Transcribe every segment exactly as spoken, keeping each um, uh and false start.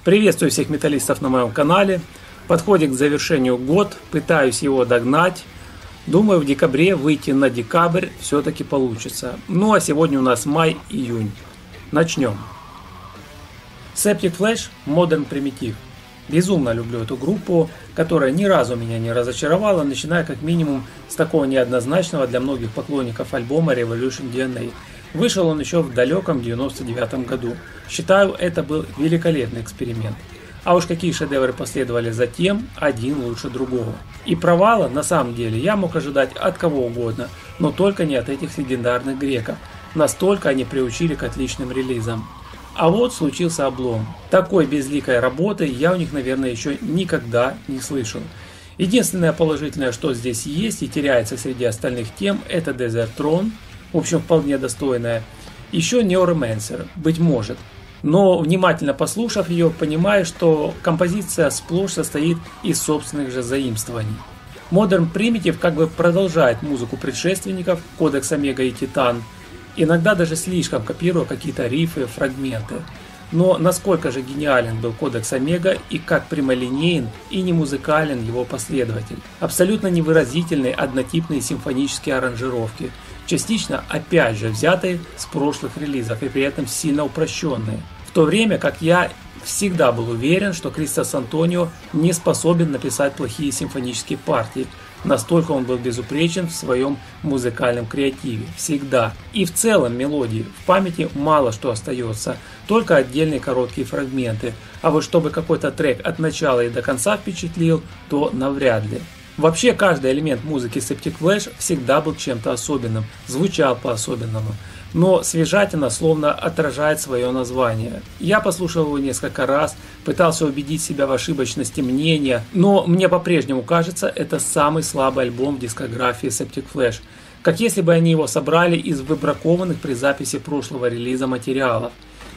Приветствую всех металлистов на моем канале. Подходит к завершению год, пытаюсь его догнать. Думаю, в декабре выйти на декабрь все-таки получится. Ну а сегодня у нас май-июнь. Начнем. Septic Flesh Modern Primitive. Безумно люблю эту группу, которая ни разу меня не разочаровала, начиная как минимум с такого неоднозначного для многих поклонников альбома Revolution ди эн эй. Вышел он еще в далеком девяносто девятом году. Считаю, это был великолепный эксперимент. А уж какие шедевры последовали затем, один лучше другого. И провала, на самом деле, я мог ожидать от кого угодно, но только не от этих легендарных греков. Настолько они приучили к отличным релизам. А вот случился облом. Такой безликой работы я у них, наверное, еще никогда не слышал. Единственное положительное, что здесь есть и теряется среди остальных тем, это Desert Throne. В общем, вполне достойная. Еще Neuromancer, быть может. Но внимательно послушав ее, понимаю, что композиция сплошь состоит из собственных же заимствований. Modern Primitive как бы продолжает музыку предшественников, Codex Омега и Титан, иногда даже слишком копируя какие-то рифы, фрагменты. Но насколько же гениален был Codex Омега и как прямолинеен и не музыкален его последователь. Абсолютно невыразительные однотипные симфонические аранжировки, частично опять же взятые с прошлых релизов и при этом сильно упрощенные. В то время как я всегда был уверен, что Кристос Антонио не способен написать плохие симфонические партии. Настолько он был безупречен в своем музыкальном креативе. Всегда. И в целом мелодии. В памяти мало что остается. Только отдельные короткие фрагменты. А вот чтобы какой-то трек от начала и до конца впечатлил, то навряд ли. Вообще каждый элемент музыки Septic Flesh всегда был чем-то особенным. Звучал по-особенному. Но свежатина словно отражает свое название. Я послушал его несколько раз, пытался убедить себя в ошибочности мнения, но мне по-прежнему кажется, это самый слабый альбом в дискографии Septic Flesh. Как если бы они его собрали из выбракованных при записи прошлого релиза материалов.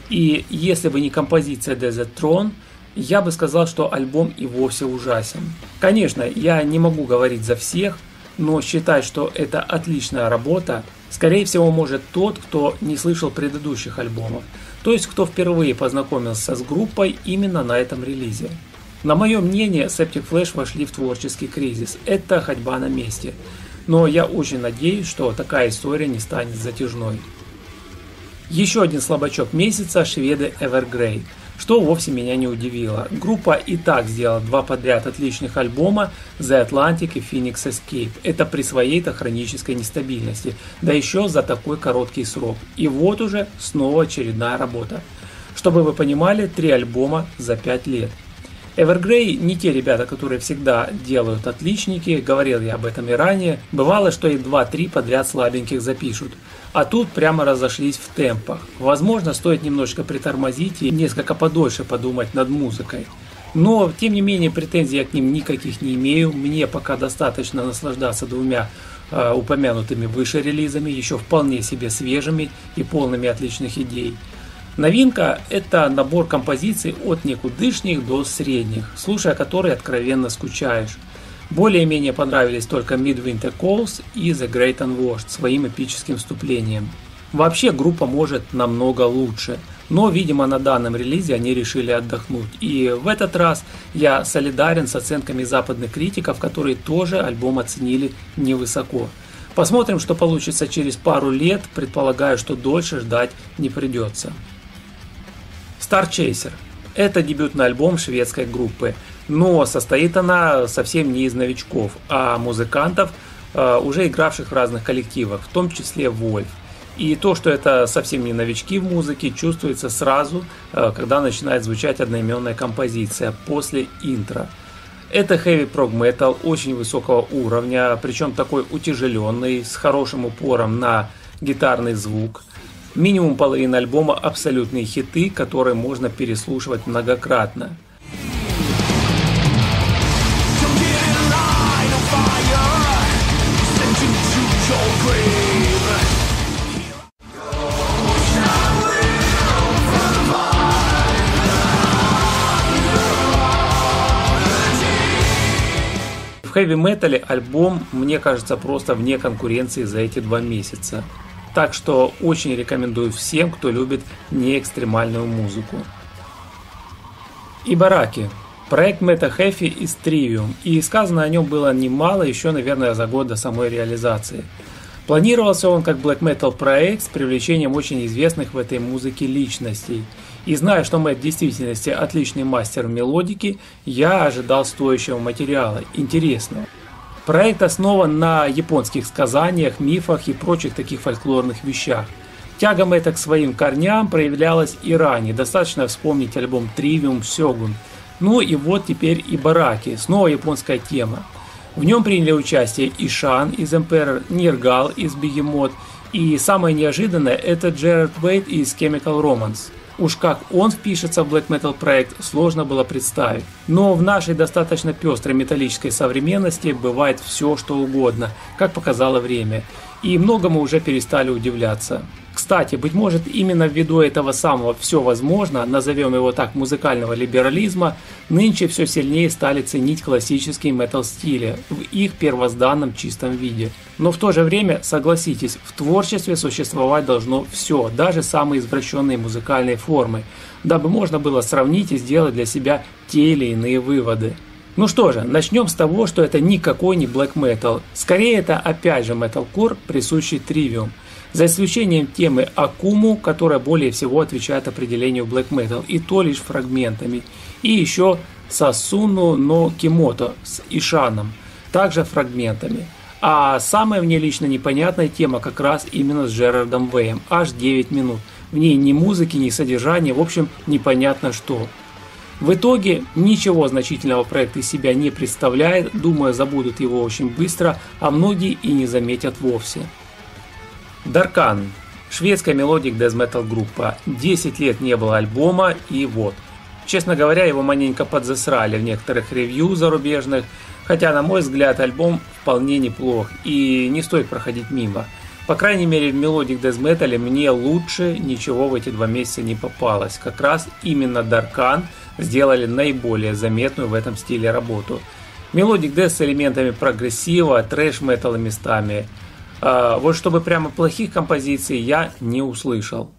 И если бы не композиция Desert Throne, я бы сказал, что альбом и вовсе ужасен. Конечно, я не могу говорить за всех, но считать, что это отличная работа, скорее всего, может тот, кто не слышал предыдущих альбомов, то есть кто впервые познакомился с группой именно на этом релизе. На мое мнение, Septic Flesh вошли в творческий кризис. Это ходьба на месте. Но я очень надеюсь, что такая история не станет затяжной. Еще один слабачок месяца – шведы Evergrey. Что вовсе меня не удивило. Группа и так сделала два подряд отличных альбома The Atlantic и Phoenix Escape. Это при своей-то хронической нестабильности. Да еще за такой короткий срок. И вот уже снова очередная работа. Чтобы вы понимали, три альбома за пять лет. Evergrey не те ребята, которые всегда делают отличники, говорил я об этом и ранее. Бывало, что и два-три подряд слабеньких запишут. А тут прямо разошлись в темпах. Возможно, стоит немножко притормозить и несколько подольше подумать над музыкой. Но, тем не менее, претензий я к ним никаких не имею. Мне пока достаточно наслаждаться двумя э, упомянутыми выше релизами, еще вполне себе свежими и полными отличных идей. Новинка – это набор композиций от никудышних до средних, слушая которые откровенно скучаешь. Более-менее понравились только Midwinter Calls и The Great Unwashed своим эпическим вступлением. Вообще группа может намного лучше, но, видимо, на данном релизе они решили отдохнуть. И в этот раз я солидарен с оценками западных критиков, которые тоже альбом оценили невысоко. Посмотрим, что получится через пару лет, предполагаю, что дольше ждать не придется. Starchaser. Это дебютный альбом шведской группы, но состоит она совсем не из новичков, а музыкантов, уже игравших в разных коллективах, в том числе Wolf. И то, что это совсем не новички в музыке, чувствуется сразу, когда начинает звучать одноименная композиция после интро. Это heavy prog metal очень высокого уровня, причем такой утяжеленный, с хорошим упором на гитарный звук. Минимум половины альбома абсолютные хиты, которые можно переслушивать многократно. В хэви-метале альбом, мне кажется, просто вне конкуренции за эти два месяца. Так что очень рекомендую всем, кто любит неэкстремальную музыку. Ибараки. Проект Meta Heavy из Trivium, и сказано о нем было немало еще, наверное, за год до самой реализации. Планировался он как Black Metal проект с привлечением очень известных в этой музыке личностей. И зная, что Мэтт в действительности отличный мастер мелодики, я ожидал стоящего материала, интересного. Проект основан на японских сказаниях, мифах и прочих таких фольклорных вещах. Тяга Мэтта к своим корням проявлялась и ранее, достаточно вспомнить альбом Trivium Shogun. Ну и вот теперь Ибараки, снова японская тема. В нем приняли участие Ишан из Emperor, Ниргал из Behemoth, и самое неожиданное это Джерард Уэйт из Chemical Romance. Уж как он впишется в Black Metal проект, сложно было представить. Но в нашей достаточно пестрой металлической современности бывает все, что угодно, как показало время. И многому уже перестали удивляться. Кстати, быть может, именно ввиду этого самого «все возможно», назовем его так, музыкального либерализма, нынче все сильнее стали ценить классические метал-стили в их первозданном чистом виде. Но в то же время, согласитесь, в творчестве существовать должно все, даже самые извращенные музыкальные формы, дабы можно было сравнить и сделать для себя те или иные выводы. Ну что же, начнем с того, что это никакой не Black Metal. Скорее это опять же Metalcore, присущий Trivium. За исключением темы Акуму, которая более всего отвечает определению Black Metal, и то лишь фрагментами. И еще Сасуну но Кимото с Ишаном, также фрагментами. А самая мне лично непонятная тема как раз именно с Джерардом Вэем, аж девять минут. В ней ни музыки, ни содержания, в общем непонятно что. В итоге ничего значительного проект из себя не представляет, думаю, забудут его очень быстро, а многие и не заметят вовсе. Даркан. Шведская мелодик Death Metal группа. десять лет не было альбома, и вот. Честно говоря, его маленько подзасрали в некоторых ревью зарубежных, хотя, на мой взгляд, альбом вполне неплох, и не стоит проходить мимо. По крайней мере, в мелодик Death Metal мне лучше ничего в эти два месяца не попалось. Как раз именно Даркан сделали наиболее заметную в этом стиле работу. Мелодик Death с элементами прогрессива, трэш-металла местами. А, вот чтобы прямо плохих композиций я не услышал.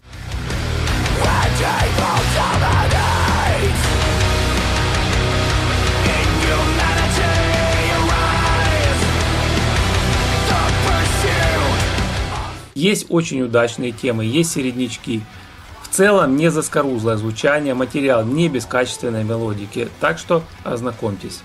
Есть очень удачные темы, есть середнячки. В целом не заскорузлое звучание, материал не без качественной мелодики, так что ознакомьтесь.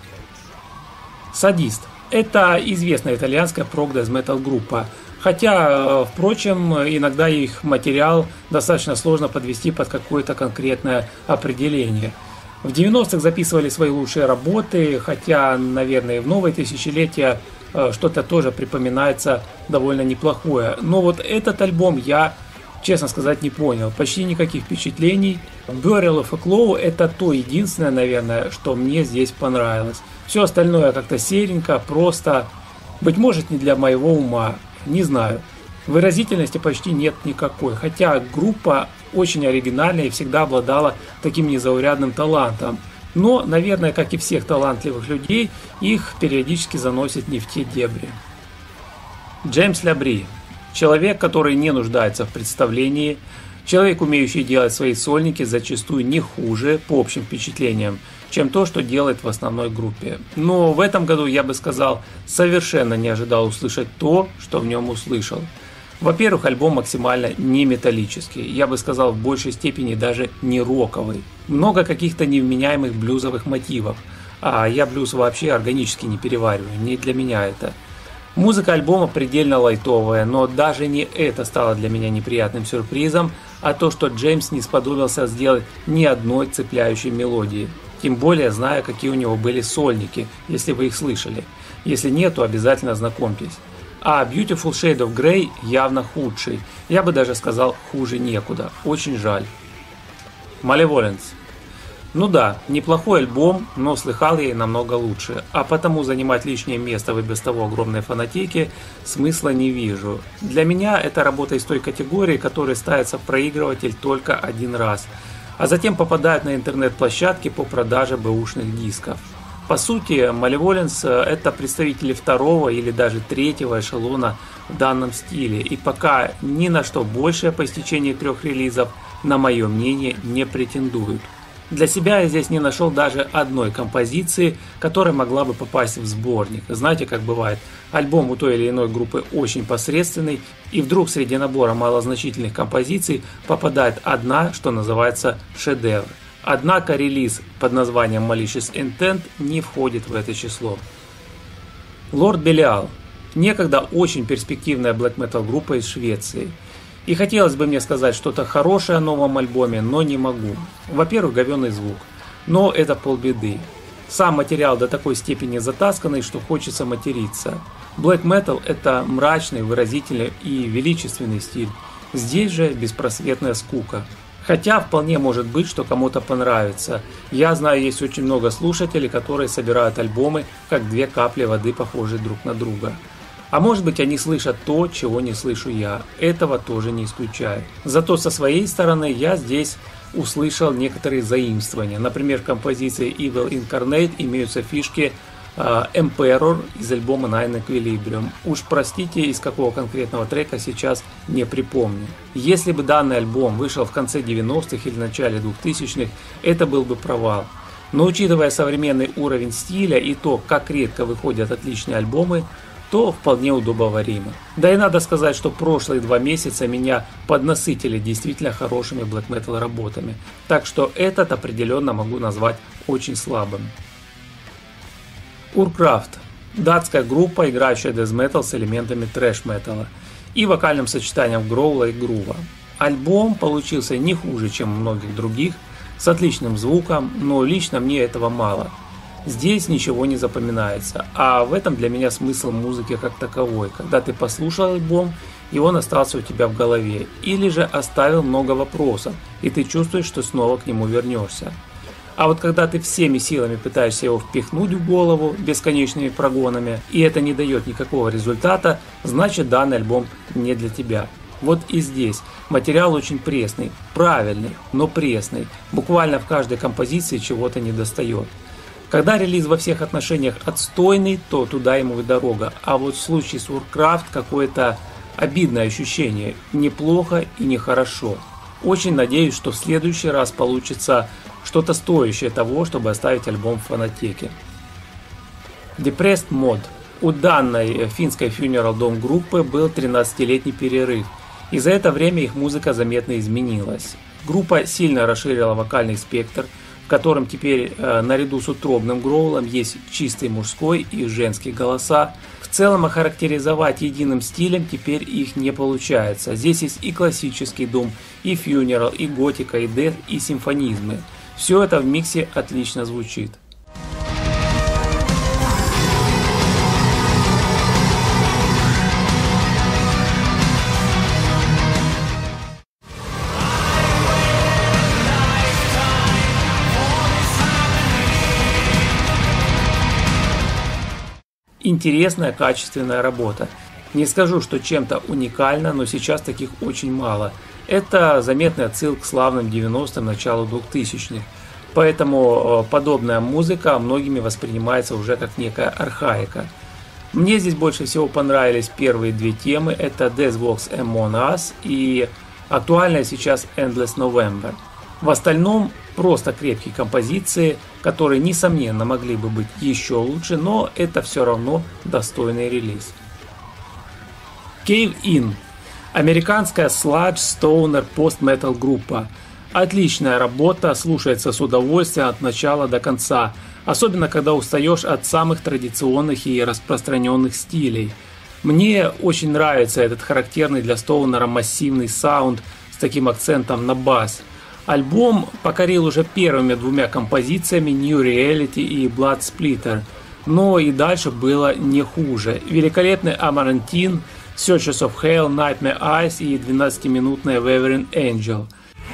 Садист. Это известная итальянская прог-дэз метал группа, хотя, впрочем, иногда их материал достаточно сложно подвести под какое-то конкретное определение. В девяностых записывали свои лучшие работы, хотя, наверное, в новое тысячелетие что-то тоже припоминается довольно неплохое. Но вот этот альбом я, честно сказать, не понял. Почти никаких впечатлений. Burial of a Claw — это то единственное, наверное, что мне здесь понравилось. Все остальное как-то серенько, просто, быть может, не для моего ума, не знаю. Выразительности почти нет никакой, хотя группа очень оригинальная и всегда обладала таким незаурядным талантом. Но, наверное, как и всех талантливых людей, их периодически заносит не в те дебри. Джеймс Лябри. Человек, который не нуждается в представлении, человек, умеющий делать свои сольники зачастую не хуже, по общим впечатлениям, чем то, что делает в основной группе. Но в этом году, я бы сказал, совершенно не ожидал услышать то, что в нем услышал. Во-первых, альбом максимально не металлический, я бы сказал, в большей степени даже не роковый. Много каких-то невменяемых блюзовых мотивов, а я блюз вообще органически не перевариваю, не для меня это. Музыка альбома предельно лайтовая, но даже не это стало для меня неприятным сюрпризом, а то, что Джеймс не сподобился сделать ни одной цепляющей мелодии. Тем более, зная, какие у него были сольники, если вы их слышали. Если нет, то обязательно знакомьтесь. А Beautiful Shade of Grey явно худший. Я бы даже сказал, хуже некуда. Очень жаль. Malevolence. Ну да, неплохой альбом, но слыхал я и намного лучше. А потому занимать лишнее место в и без того огромной фанатеке смысла не вижу. Для меня это работа из той категории, которая ставится в проигрыватель только один раз, а затем попадает на интернет-площадки по продаже бэушных дисков. По сути, Malevolence — это представители второго или даже третьего эшелона в данном стиле, и пока ни на что большее по истечении трех релизов, на мое мнение, не претендуют. Для себя я здесь не нашел даже одной композиции, которая могла бы попасть в сборник. Знаете, как бывает, альбом у той или иной группы очень посредственный, и вдруг среди набора малозначительных композиций попадает одна, что называется, шедевр. Однако релиз под названием Malicious Intent не входит в это число. Lord Belial. Некогда очень перспективная black metal группа из Швеции. И хотелось бы мне сказать что-то хорошее о новом альбоме, но не могу. Во-первых, говёный звук. Но это полбеды. Сам материал до такой степени затасканный, что хочется материться. Black metal — это мрачный, выразительный и величественный стиль. Здесь же беспросветная скука. Хотя вполне может быть, что кому-то понравится. Я знаю, есть очень много слушателей, которые собирают альбомы, как две капли воды, похожие друг на друга. А может быть, они слышат то, чего не слышу я. Этого тоже не исключаю. Зато со своей стороны я здесь услышал некоторые заимствования. Например, в композиции Evil Incarnate имеются фишки э, Emperor из альбома Nine Equilibrium. Уж простите, из какого конкретного трека сейчас не припомню. Если бы данный альбом вышел в конце девяностых или начале двухтысячных, это был бы провал. Но учитывая современный уровень стиля и то, как редко выходят отличные альбомы, то вполне удобоваримо. Да и надо сказать, что прошлые два месяца меня поднасытили действительно хорошими black metal работами, так что этот определенно могу назвать очень слабым. Urkraft – датская группа, играющая death metal с элементами трэш металла и вокальным сочетанием гроула и грува. Альбом получился не хуже, чем у многих других, с отличным звуком, но лично мне этого мало. Здесь ничего не запоминается, а в этом для меня смысл музыки как таковой, когда ты послушал альбом и он остался у тебя в голове, или же оставил много вопросов, и ты чувствуешь, что снова к нему вернешься. А вот когда ты всеми силами пытаешься его впихнуть в голову бесконечными прогонами, и это не дает никакого результата, значит данный альбом не для тебя. Вот и здесь материал очень пресный, правильный, но пресный, буквально в каждой композиции чего-то недостает. Когда релиз во всех отношениях отстойный, то туда ему и дорога. А вот в случае с Urkraft какое-то обидное ощущение. Неплохо и нехорошо. Очень надеюсь, что в следующий раз получится что-то стоящее того, чтобы оставить альбом в фонотеке. Depressed Mod. У данной финской Funeral Doom группы был тринадцатилетний перерыв. И за это время их музыка заметно изменилась. Группа сильно расширила вокальный спектр, в котором теперь э, наряду с утробным гроулом есть чистый мужской и женский голоса. В целом охарактеризовать единым стилем теперь их не получается. Здесь есть и классический дум, и фьюнерал, и готика, и дэт, и симфонизмы. Все это в миксе отлично звучит. Интересная, качественная работа. Не скажу, что чем-то уникально, но сейчас таких очень мало. Это заметный отсыл к славным девяностым, началу двухтысячных. Поэтому подобная музыка многими воспринимается уже как некая архаика. Мне здесь больше всего понравились первые две темы. Это Death Walks Among Us и актуальная сейчас Endless November. В остальном просто крепкие композиции, которые, несомненно, могли бы быть еще лучше, но это все равно достойный релиз. Cave In. Американская сладж, стоунер, пост-метал группа. Отличная работа, слушается с удовольствием от начала до конца, особенно когда устаешь от самых традиционных и распространенных стилей. Мне очень нравится этот характерный для стоунера массивный саунд с таким акцентом на бас. Альбом покорил уже первыми двумя композициями New Reality и Blood Splitter, но и дальше было не хуже. Великолепный Amaranthine, Searchers of Hell, Nightmare Eyes и двенадцатиминутная Wavering Angel.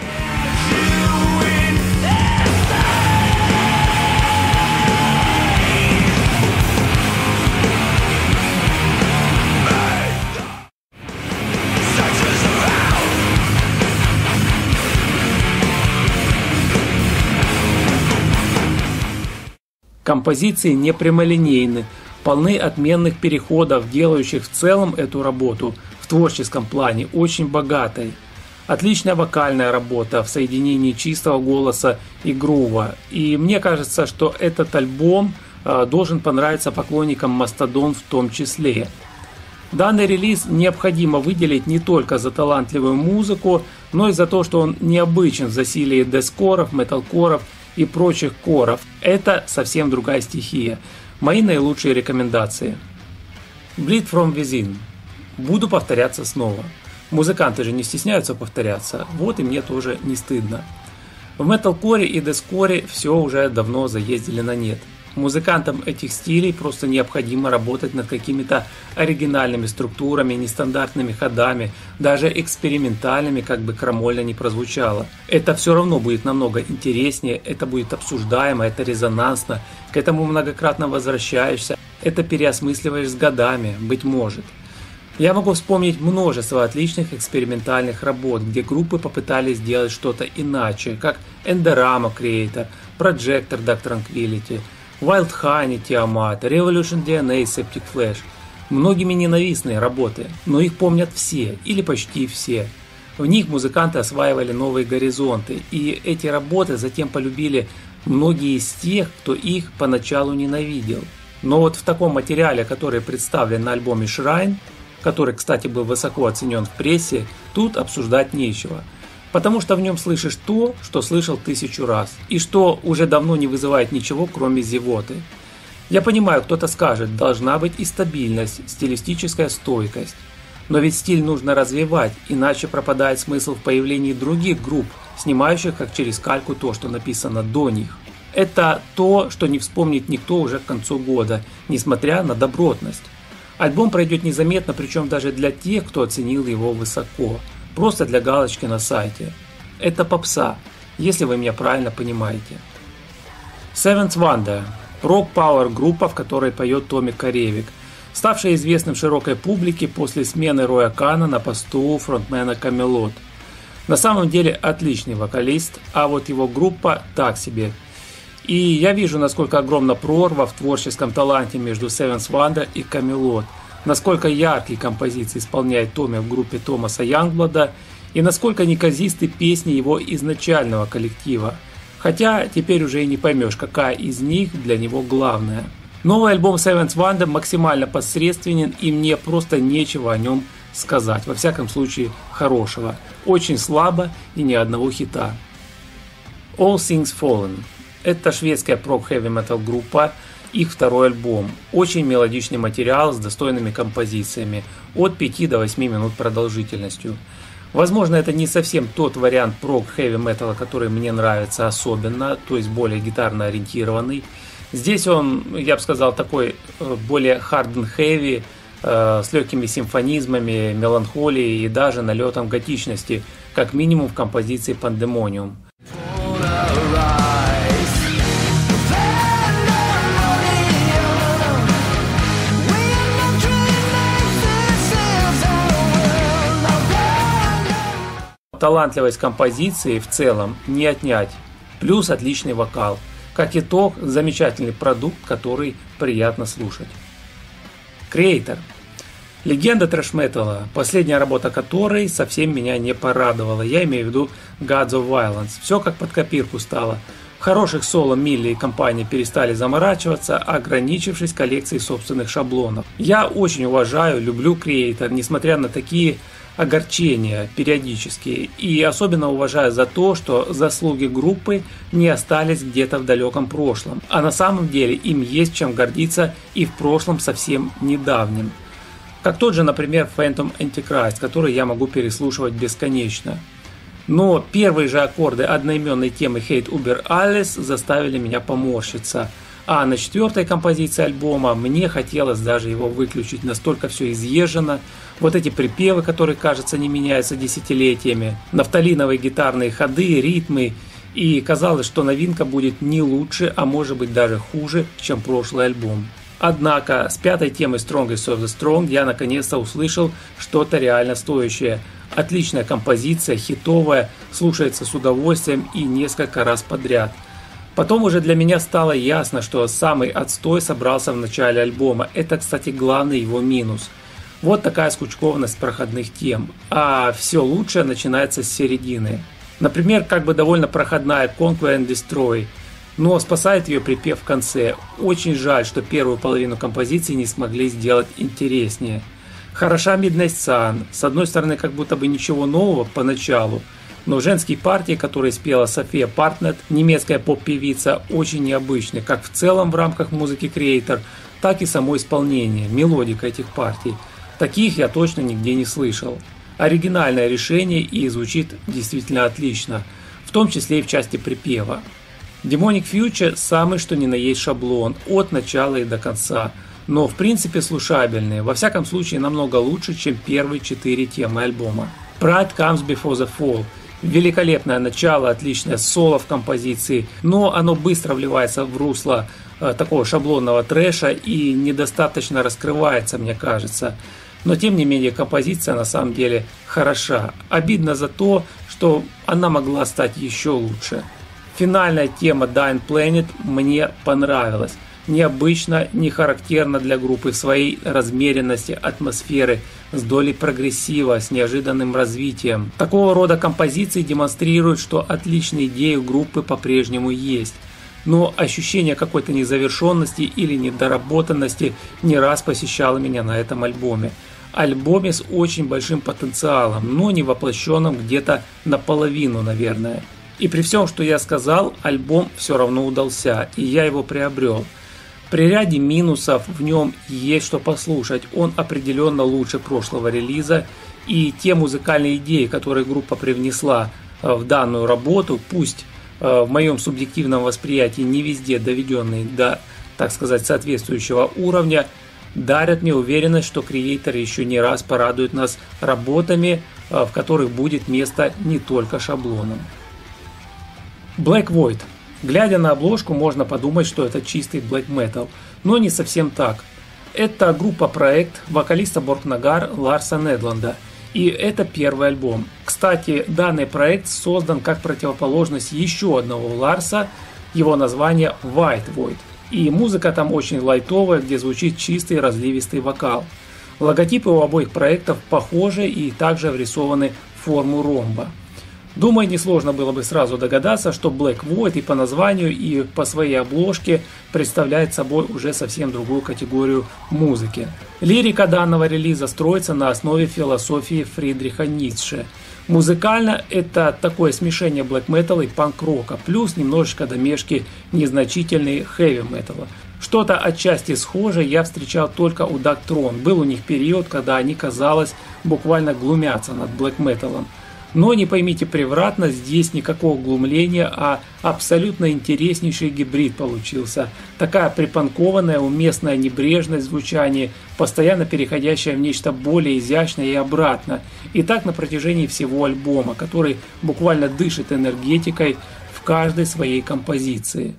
Композиции не прямолинейны, полны отменных переходов, делающих в целом эту работу в творческом плане очень богатой. Отличная вокальная работа в соединении чистого голоса и грува. И мне кажется, что этот альбом э, должен понравиться поклонникам Mastodon в том числе. Данный релиз необходимо выделить не только за талантливую музыку, но и за то, что он необычен в засилии дескоров, металкоров и прочих коров. Это совсем другая стихия. Мои наилучшие рекомендации. Bleed from Within. Буду повторяться снова. Музыканты же не стесняются повторяться, вот и мне тоже не стыдно. В металкоре и дескоре все уже давно заездили на нет. Музыкантам этих стилей просто необходимо работать над какими-то оригинальными структурами, нестандартными ходами, даже экспериментальными, как бы крамольно ни прозвучало. Это все равно будет намного интереснее, это будет обсуждаемо, это резонансно, к этому многократно возвращаешься, это переосмысливаешь с годами, быть может. Я могу вспомнить множество отличных экспериментальных работ, где группы попытались сделать что-то иначе, как Endorama Creator, Projector Dark Tranquillity, Wild Honey Tiamat, Revolution ди эн эй Septic Flesh. Многими ненавистные работы, но их помнят все или почти все. В них музыканты осваивали новые горизонты, и эти работы затем полюбили многие из тех, кто их поначалу ненавидел. Но вот в таком материале, который представлен на альбоме Shrine, который, кстати, был высоко оценен в прессе, тут обсуждать нечего. Потому что в нем слышишь то, что слышал тысячу раз, и что уже давно не вызывает ничего, кроме зевоты. Я понимаю, кто-то скажет, должна быть и стабильность, стилистическая стойкость. Но ведь стиль нужно развивать, иначе пропадает смысл в появлении других групп, снимающих как через кальку то, что написано до них. Это то, что не вспомнит никто уже к концу года, несмотря на добротность. Альбом пройдет незаметно, причем даже для тех, кто оценил его высоко. Просто для галочки на сайте. Это попса, если вы меня правильно понимаете. Seventh Wonder. Рок-пауэр группа, в которой поет Томми Каревик, ставшая известным широкой публике после смены Роя Кана на посту фронтмена Камелот. На самом деле отличный вокалист, а вот его группа так себе. И я вижу, насколько огромна прорва в творческом таланте между Seventh Wonder и Камелот, насколько яркие композиции исполняет Томми в группе Томаса Янгблада и насколько неказисты песни его изначального коллектива. Хотя теперь уже и не поймешь, какая из них для него главная. Новый альбом Seventh Wonder максимально посредственен, и мне просто нечего о нем сказать, во всяком случае хорошего. Очень слабо и ни одного хита. All Things Fallen. Это шведская прог-хэви-метал группа, их второй альбом. Очень мелодичный материал с достойными композициями, от пяти до восьми минут продолжительностью. Возможно, это не совсем тот вариант прог-хэви-металла, который мне нравится особенно, то есть более гитарно ориентированный. Здесь он, я бы сказал, такой более hard and heavy, э, с легкими симфонизмами, меланхолией и даже налетом готичности, как минимум в композиции Pandemonium. Талантливость композиции в целом не отнять, плюс отличный вокал. Как итог, замечательный продукт, который приятно слушать. Creator. Легенда трэш-металла, последняя работа которой совсем меня не порадовала. Я имею в виду Gods of Violence. Все как под копирку стало. В хороших соло Милли и компании перестали заморачиваться, ограничившись коллекцией собственных шаблонов. Я очень уважаю, люблю Creator, несмотря на такие огорчения периодические, и особенно уважаю за то, что заслуги группы не остались где-то в далеком прошлом, а на самом деле им есть чем гордиться и в прошлом совсем недавнем. Как тот же, например, Phantom Antichrist, который я могу переслушивать бесконечно. Но первые же аккорды одноименной темы Hate Uber Alles заставили меня поморщиться. А на четвертой композиции альбома мне хотелось даже его выключить, настолько все изъезжено. Вот эти припевы, которые, кажется, не меняются десятилетиями, нафталиновые гитарные ходы, ритмы. И казалось, что новинка будет не лучше, а может быть даже хуже, чем прошлый альбом. Однако с пятой темой Strongest of the Strong я наконец-то услышал что-то реально стоящее. Отличная композиция, хитовая, слушается с удовольствием и несколько раз подряд. Потом уже для меня стало ясно, что самый отстой собрался в начале альбома. Это, кстати, главный его минус. Вот такая скучкованность проходных тем. А все лучшее начинается с середины. Например, как бы довольно проходная Conquer and Destroy, но спасает ее припев в конце. Очень жаль, что первую половину композиции не смогли сделать интереснее. Хороша Midnight Sun. С одной стороны, как будто бы ничего нового поначалу, но женские партии, которые спела София Партнет, немецкая поп-певица, очень необычны, как в целом в рамках музыки Creator, так и само исполнение, мелодика этих партий. Таких я точно нигде не слышал. Оригинальное решение и звучит действительно отлично, в том числе и в части припева. Demonic Future самый что ни на есть шаблон, от начала и до конца, но в принципе слушабельный, во всяком случае намного лучше, чем первые четыре темы альбома. Pride Comes Before the Fall. Великолепное начало, отличное соло в композиции, но оно быстро вливается в русло э, такого шаблонного трэша и недостаточно раскрывается, мне кажется. Но тем не менее композиция на самом деле хороша. Обидно за то, что она могла стать еще лучше. Финальная тема Dying Planet мне понравилась. Необычно, не характерно для группы в своей размеренности атмосферы, с долей прогрессива, с неожиданным развитием. Такого рода композиции демонстрируют, что отличные идеи у группы по-прежнему есть. Но ощущение какой-то незавершенности или недоработанности не раз посещало меня на этом альбоме. Альбоме с очень большим потенциалом, но не воплощенным где-то наполовину, наверное. И при всем, что я сказал, альбом все равно удался, и я его приобрел. При ряде минусов в нем есть что послушать, он определенно лучше прошлого релиза, и те музыкальные идеи, которые группа привнесла в данную работу, пусть в моем субъективном восприятии не везде доведенные до, так сказать, соответствующего уровня, дарят мне уверенность, что Creator еще не раз порадует нас работами, в которых будет место не только шаблонам. Black Void. Глядя на обложку, можно подумать, что это чистый black metal, но не совсем так. Это группа-проект вокалиста Боркнагар Ларса Недланда, и это первый альбом. Кстати, данный проект создан как противоположность еще одного Ларса, его название White Void, и музыка там очень лайтовая, где звучит чистый разливистый вокал. Логотипы у обоих проектов похожи и также врисованы в форму ромба. Думаю, несложно было бы сразу догадаться, что Black Void и по названию, и по своей обложке представляет собой уже совсем другую категорию музыки. Лирика данного релиза строится на основе философии Фридриха Ницше. Музыкально это такое смешение блэк металла и панк-рока, плюс немножечко домешки незначительной хэви-металла. Что-то отчасти схожее я встречал только у Дактрон. Был у них период, когда они, казалось, буквально глумятся над блэк-металлом. Но не поймите превратно, здесь никакого глумления, а абсолютно интереснейший гибрид получился. Такая припанкованная, уместная небрежность звучания, постоянно переходящая в нечто более изящное и обратно. И так на протяжении всего альбома, который буквально дышит энергетикой в каждой своей композиции.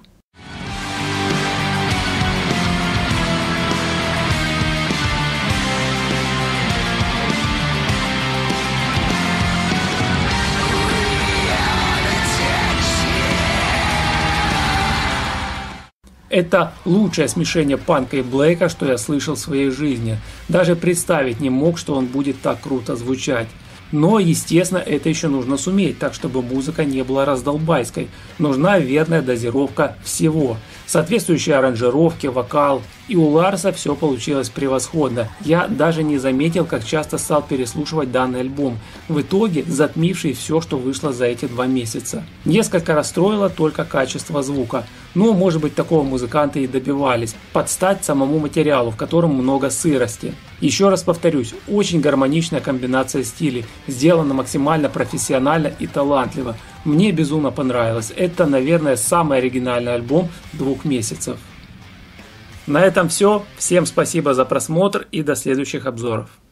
Это лучшее смешение панка и блэка, что я слышал в своей жизни. Даже представить не мог, что он будет так круто звучать. Но, естественно, это еще нужно суметь, так чтобы музыка не была раздолбайской. Нужна верная дозировка всего. Соответствующие аранжировки, вокал. И у Ларса все получилось превосходно. Я даже не заметил, как часто стал переслушивать данный альбом, в итоге затмивший все, что вышло за эти два месяца. Несколько расстроило только качество звука. Но, может быть, такого музыканты и добивались. Под стать самому материалу, в котором много сырости. Еще раз повторюсь, очень гармоничная комбинация стилей. Сделана максимально профессионально и талантливо. Мне безумно понравилось. Это, наверное, самый оригинальный альбом двух месяцев. На этом все. Всем спасибо за просмотр и до следующих обзоров.